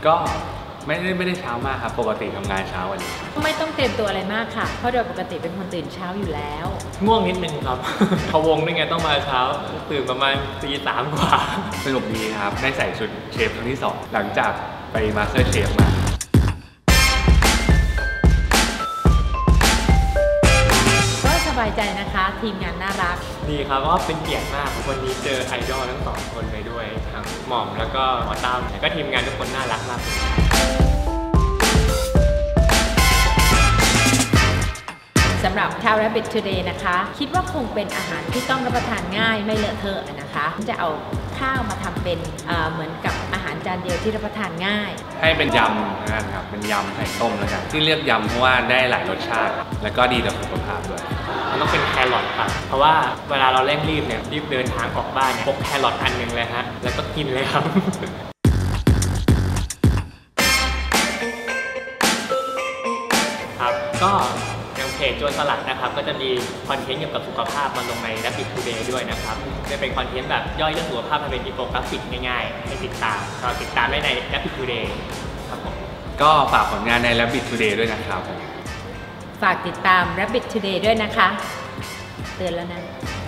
ก็ไม่ได้เช้ามากครับปกติทำงานเช้าวันนี้ไม่ต้องเตรียมตัวอะไรมากค่ะเพราะโดยปกติเป็นคนตื่นเช้าอยู่แล้วง่วงนิดนึงครับ พะวงด้วยไงต้องมาเช้าตื่นประมาณตี 3กว่าสนุกดีครับได้ใส่ชุดเชฟครั้งที่2หลังจากไปมาสเตอร์เชฟมาก็สบายใจนะคะทีมงานน่ารักดีครับก็เป็นเกียรติมากวันนี้เจอไอดอลทั้ง2คนไปด้วยทั้งหม่อมแล้วก็หมอตั้มแล้วก็ทีมงานทุกคนน่ารักมากสำหรับข้าว Rabbit Today นะคะคิดว่าคงเป็นอาหารที่ต้องรับประทานง่ายไม่เลอะเทอะนะคะจะเอาข้าวมาทำเป็นเหมือนกับอาหารจานเดียวที่รับประทานง่ายให้เป็นยำนะครับเป็นยำไข่ต้มแล้วกันที่เรียกยำเพราะว่าได้หลายรสชาติแล้วก็ดีต่อสุขภาพด้วยมันต้องเป็นแครอทครับเพราะว่าเวลาเราเร่งรีบเนี่ยรีบเดินทางออกบ้านเนี่ยพกแครอทอันนึงเลยฮะแล้วก็กินเลยครับครับก็เพจโจรสลัดนะครับก็จะมีคอนเทนต์เกี่ยวกับสุขภาพมาลงใน Rabbit Today ด้วยนะครับจะเป็นคอนเทนต์แบบย่อยเรื่องสุขภาพมาเป็นอินโฟกราฟิกง่ายๆให้ติดตามก็ติดตามได้ใน Rabbit Today ครับผมก็ฝากผลงานใน Rabbit Today ด้วยนะครับฝากติดตาม Rabbit Today ด้วยนะคะเตือนแล้วนะ